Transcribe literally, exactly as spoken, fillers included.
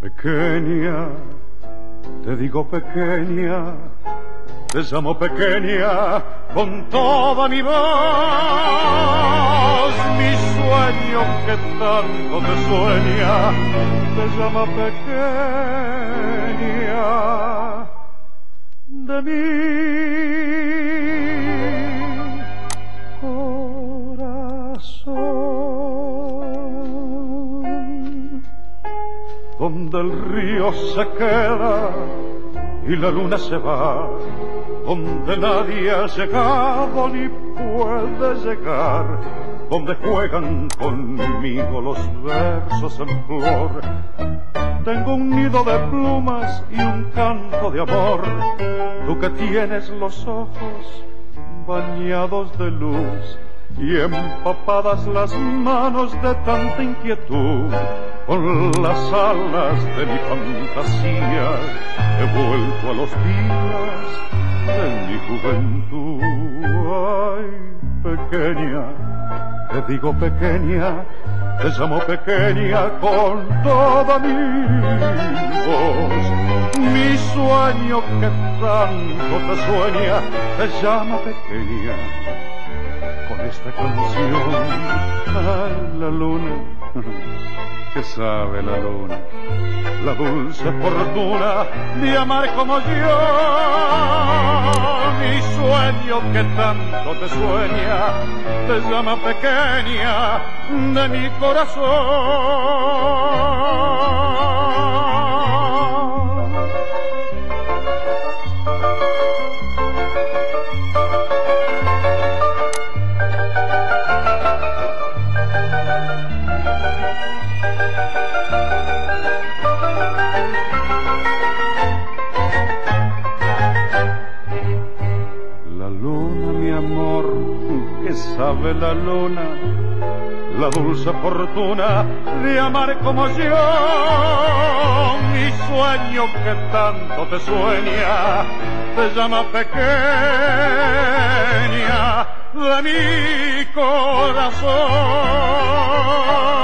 Pequeña, te digo pequeña, te llamo pequeña con toda mi voz, mi sueño que tanto te sueña, te llama pequeña de mi corazón, donde el río se queda y la luna se va, donde nadie ha llegado ni puede llegar, donde juegan conmigo los versos en flor. Tengo un nido de plumas y un canto de amor, tú que tienes los ojos bañados de luz y empapadas las manos de tanta inquietud. Con las alas de mi fantasía he vuelto a los días de mi juventud. Ay, pequeña, te digo pequeña, te llamo pequeña con toda mi voz. Mi sueño que tanto te sueña, te llama pequeña con esta canción. Ay, la luna, que sabe la luna, la dulce fortuna de amar como yo. Mi sueño que tanto te sueña, te llama pequeña de mi corazón. Sabe la luna, la dulce fortuna de amar como yo. Mi sueño que tanto te sueña, te llama pequeña de mi corazón.